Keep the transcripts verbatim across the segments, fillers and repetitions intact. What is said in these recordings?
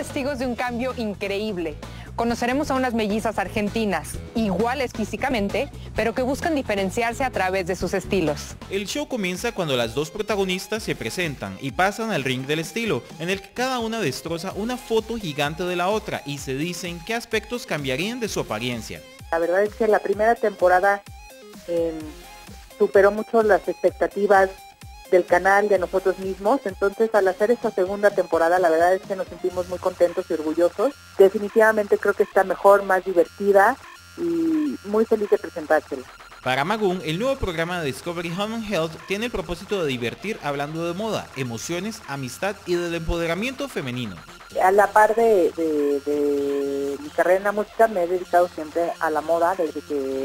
testigos de un cambio increíble. Conoceremos a unas mellizas argentinas, iguales físicamente, pero que buscan diferenciarse a través de sus estilos. El show comienza cuando las dos protagonistas se presentan y pasan al ring del estilo, en el que cada una destroza una foto gigante de la otra y se dicen qué aspectos cambiarían de su apariencia. La verdad es que la primera temporada eh, superó mucho las expectativas del canal, de nosotros mismos. Entonces, al hacer esta segunda temporada, la verdad es que nos sentimos muy contentos y orgullosos. Definitivamente creo que está mejor, más divertida y muy feliz de presentársela. Para Magún, el nuevo programa de Discovery Home and Health tiene el propósito de divertir hablando de moda, emociones, amistad y del empoderamiento femenino. A la par de, de, de mi carrera en la música, me he dedicado siempre a la moda desde que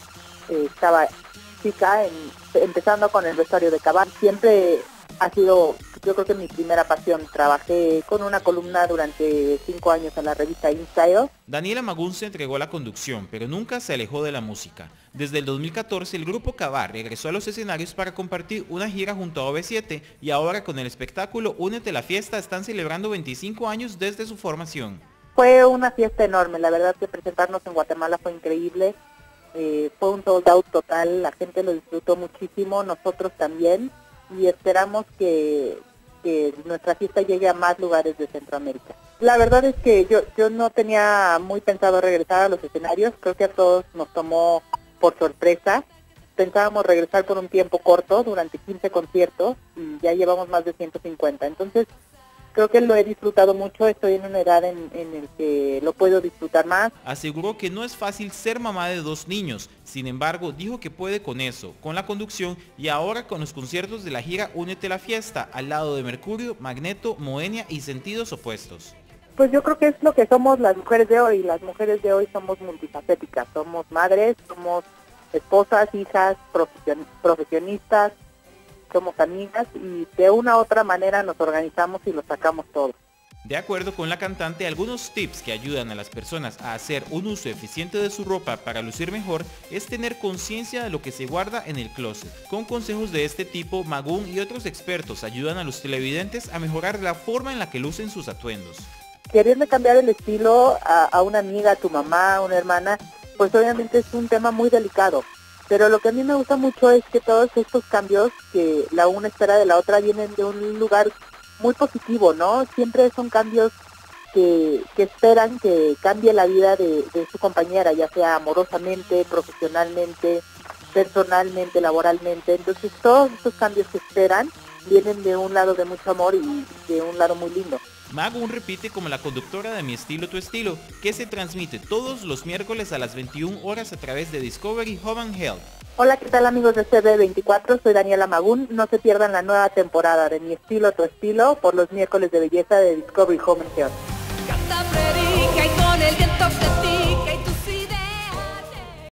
eh, estaba chica, en, empezando con el vestuario de Cabal. Siempre ha sido, yo creo que mi primera pasión. Trabajé con una columna durante cinco años en la revista InStyle. Daniela Magún se entregó a la conducción, pero nunca se alejó de la música. Desde el dos mil catorce, el grupo Cabal regresó a los escenarios para compartir una gira junto a O V siete y ahora con el espectáculo Únete a la Fiesta están celebrando veinticinco años desde su formación. Fue una fiesta enorme, la verdad que presentarnos en Guatemala fue increíble. Eh, fue un sold out total, la gente lo disfrutó muchísimo, nosotros también, y esperamos que, que nuestra fiesta llegue a más lugares de Centroamérica. La verdad es que yo, yo no tenía muy pensado regresar a los escenarios, creo que a todos nos tomó por sorpresa. Pensábamos regresar por un tiempo corto, durante quince conciertos, y ya llevamos más de ciento cincuenta, entonces creo que lo he disfrutado mucho, estoy en una edad en, en el que lo puedo disfrutar más. Aseguró que no es fácil ser mamá de dos niños, sin embargo dijo que puede con eso, con la conducción y ahora con los conciertos de la gira Únete a la Fiesta, al lado de Mercurio, Magneto, Moenia y Sentidos Opuestos. Pues yo creo que es lo que somos las mujeres de hoy, las mujeres de hoy somos multifacéticas, somos madres, somos esposas, hijas, profesion- profesionistas, somos amigas y de una u otra manera nos organizamos y lo sacamos todo. De acuerdo con la cantante, algunos tips que ayudan a las personas a hacer un uso eficiente de su ropa para lucir mejor es tener conciencia de lo que se guarda en el closet. Con consejos de este tipo, Magún y otros expertos ayudan a los televidentes a mejorar la forma en la que lucen sus atuendos. Queriendo cambiar el estilo a, a una amiga, a tu mamá, a una hermana, pues obviamente es un tema muy delicado. Pero lo que a mí me gusta mucho es que todos estos cambios que la una espera de la otra vienen de un lugar muy positivo, ¿no? Siempre son cambios que, que esperan que cambie la vida de, de su compañera, ya sea amorosamente, profesionalmente, personalmente, laboralmente. Entonces todos estos cambios que esperan vienen de un lado de mucho amor y de un lado muy lindo. Magún repite como la conductora de Mi Estilo Tu Estilo, que se transmite todos los miércoles a las veintiuna horas a través de Discovery Home and Health. Hola, ¿qué tal amigos de C B veinticuatro? Soy Daniela Magún. No se pierdan la nueva temporada de Mi Estilo Tu Estilo por los miércoles de belleza de Discovery Home and Health.